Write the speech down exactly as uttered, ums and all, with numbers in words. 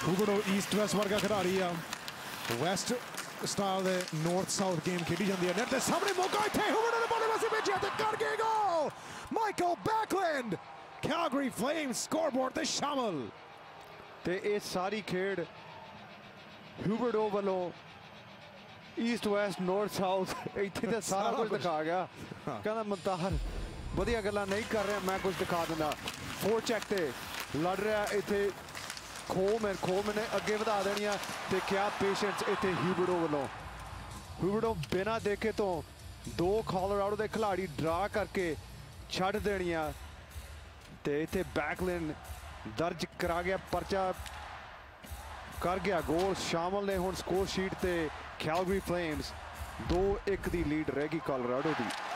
हुबड़ो east west वर्गा खिडारी आ वैस्ट स्टाइल दे नॉर्थ साउथ गेम खेडी जाती है नेट दे सामने मौका इत्थे हुबड़ो ने बॉल पासे भेजिया ते कर गए goal Michael Backlund Calgary Flames scoreboard ते शामिल ते ये सारी खेड हुबड़ो वालों ईस्ट वैस्ट नॉर्थ साउथ इत्थे ते सारा कुछ दिखा गया कहना मुंताहर वधिया गल्लां नहीं कर रहा मैं कुछ दिखा दिंदा फोर चेक ते लड़ रहा इत्थे खो मैं खो मैंने अगे वधा देनिया ते क्या पेशेंस इत्थे हुबड़ो वालों हुबड़ो बिना देखे तो दो कोलोराडो दे खिलाड़ी ड्रा करके छड़ देनिया ते इत्थे बैकलैंड दर्ज करा गया परचा कर गया गोल शामिल ने हुण स्कोर शीट ते कैलगरी फ्लेम्स दो एक दी लीड रहेगी कोलोराडो दी।